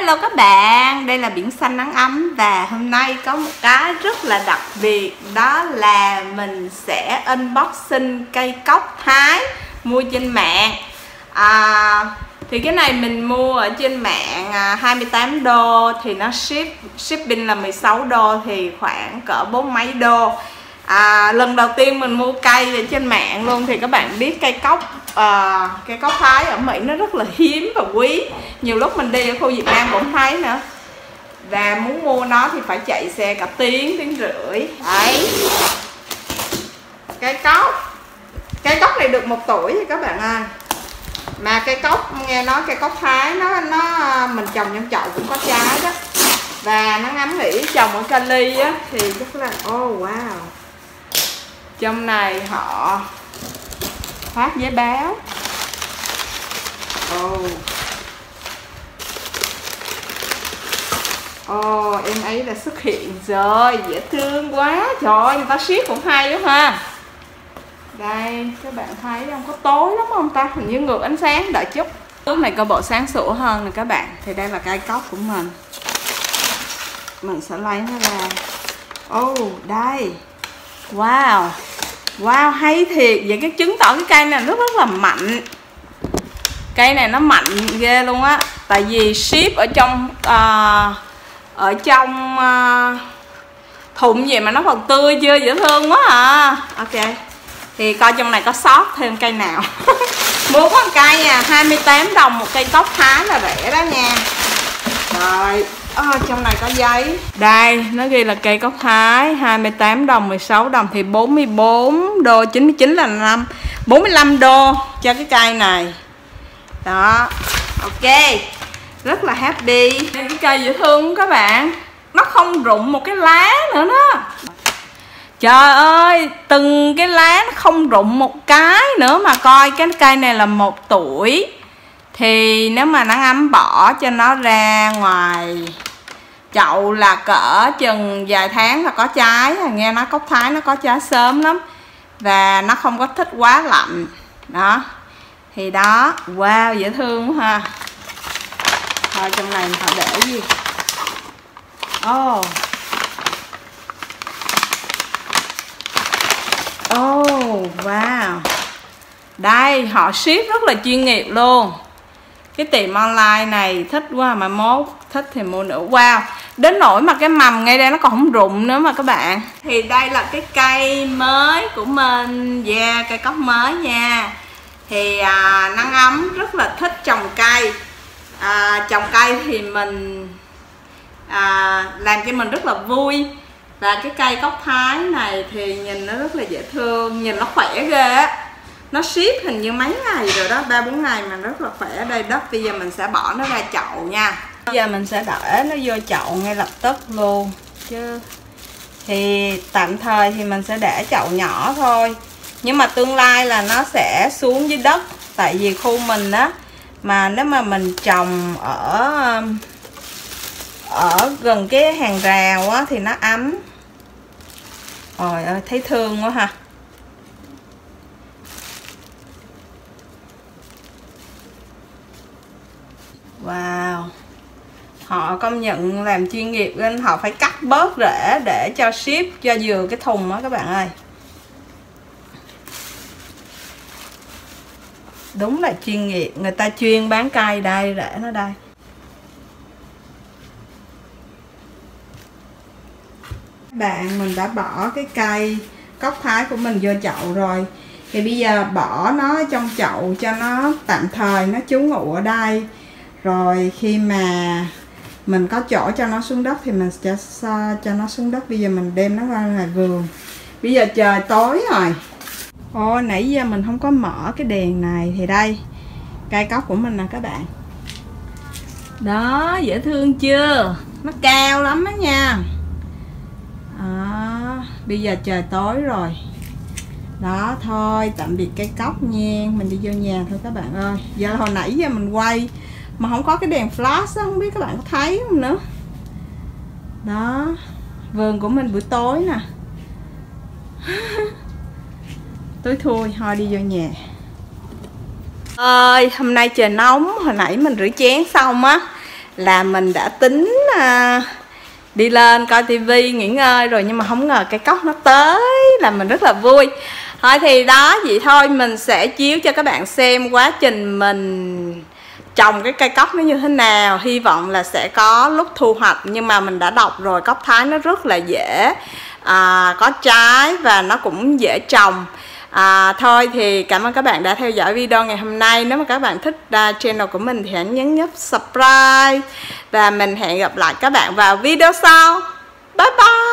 Hello các bạn, đây là Biển Xanh Nắng Ấm. Và hôm nay có một cái rất là đặc biệt, đó là mình sẽ unboxing cây cóc Thái mua trên mạng. Thì cái này mình mua ở trên mạng 28 đô, thì nó shipping là 16 đô, thì khoảng cỡ 4 mấy đô. Lần đầu tiên mình mua cây ở trên mạng luôn. Thì các bạn biết cây cóc Thái ở Mỹ nó rất là hiếm và quý. Nhiều lúc mình đi ở khu Việt Nam cũng thấy nữa. Và muốn mua nó thì phải chạy xe cả tiếng rưỡi. Đấy, cây cóc này được 1 tuổi thì các bạn ơi. Mà cây cóc, nghe nói cây cóc Thái nó mình trồng trong chậu cũng có trái đó. Và nó ngắm nghĩ trồng ở Cali á thì chắc là wow. Trong này họ phát giấy báo. Em ấy đã xuất hiện rồi, dễ thương quá. Trời ơi, người ta ship cũng hay quá ha. Đây, các bạn thấy không? Có tối lắm không ta? Hình như ngược ánh sáng, đợi chút. Lúc này coi bộ sáng sủa hơn nè các bạn. Thì đây là cây cóc của mình. Mình sẽ lấy nó ra. Đây. Wow, hay thiệt. Vậy cái chứng tỏ cái cây này rất là mạnh. Cây này nó mạnh ghê luôn á. Tại vì ship ở trong thùng gì mà nó còn tươi chưa, dễ thương quá à. Ok, thì coi trong này có sót thêm cây nào. Mua có một cây 28 đồng một cây cóc Thái là rẻ đó nha. Rồi, trong này có giấy. Đây, nó ghi là cây cóc Thái 28 đồng, 16 đồng thì 44 đô, 99 là 45 đô cho cái cây này. Đó, ok. Rất là happy. Cái cây dễ thương các bạn. Nó không rụng một cái lá nữa đó. Trời ơi, từng cái lá nó không rụng một cái nữa. Mà coi cái cây này là 1 tuổi. Thì nếu mà Nắng Ấm bỏ cho nó ra ngoài chậu là cỡ chừng vài tháng là có trái. Nghe nói cóc Thái nó có trái sớm lắm. Và nó không có thích quá lạnh. Đó. Thì đó, wow, dễ thương quá ha. Thôi trong này họ để gì? Wow. Đây, họ ship rất là chuyên nghiệp luôn. Cái tiệm online này thích quá, mà mốt thích thì mua nữa. Wow, đến nỗi mà cái mầm ngay đây nó còn không rụng nữa mà các bạn. Thì đây là cái cây mới của mình. Cây cóc mới nha. Thì Nắng Ấm rất là thích trồng cây. Trồng cây thì mình làm cho mình rất là vui. Và cái cây cóc Thái này thì nhìn nó rất là dễ thương, nhìn nó khỏe ghê á. Nó ship hình như mấy ngày rồi đó, 3-4 ngày mà rất là khỏe. Đây đất, bây giờ mình sẽ bỏ nó ra chậu nha. Bây giờ mình sẽ để nó vô chậu ngay lập tức luôn. Chứ thì tạm thời thì mình sẽ để chậu nhỏ thôi. Nhưng mà tương lai là nó sẽ xuống dưới đất. Tại vì khu mình á, mà nếu mà mình trồng ở gần cái hàng rào á thì nó ấm. Trời ơi, thấy thương quá ha. Wow, họ công nhận làm chuyên nghiệp nên họ phải cắt bớt rễ để cho ship cho vừa cái thùng đó các bạn ơi. Đúng là chuyên nghiệp, người ta chuyên bán cây. Đây, rễ nó đây. Bạn, mình đã bỏ cái cây cóc Thái của mình vô chậu rồi. Thì bây giờ bỏ nó trong chậu cho nó tạm thời nó trú ngụ ở đây. Rồi khi mà mình có chỗ cho nó xuống đất thì mình sẽ cho nó xuống đất. Bây giờ mình đem nó ra ngoài vườn. Bây giờ trời tối rồi. Nãy giờ mình không có mở cái đèn này. Thì đây, cây cóc của mình nè các bạn. Đó, dễ thương chưa? Nó cao lắm đó nha. Bây giờ trời tối rồi. Đó, thôi tạm biệt cây cóc nha. Mình đi vô nhà thôi các bạn ơi. Giờ hồi nãy giờ mình quay mà không có cái đèn flash đó, không biết các bạn có thấy không nữa. Đó, vườn của mình buổi tối nè. Tối thui, thôi đi vô nhà. Ơi, hôm nay trời nóng. Hồi nãy mình rửa chén xong á là mình đã tính đi lên coi tivi nghỉ ngơi rồi, nhưng mà không ngờ cây cóc nó tới là mình rất là vui. Thôi thì đó, vậy thôi mình sẽ chiếu cho các bạn xem quá trình mình trồng cái cây cóc nó như thế nào. Hy vọng là sẽ có lúc thu hoạch, nhưng mà mình đã đọc rồi, cóc Thái nó rất là dễ có trái và nó cũng dễ trồng. Thôi thì cảm ơn các bạn đã theo dõi video ngày hôm nay. Nếu mà các bạn thích channel của mình thì hãy nhấn nút subscribe, và mình hẹn gặp lại các bạn vào video sau. Bye bye.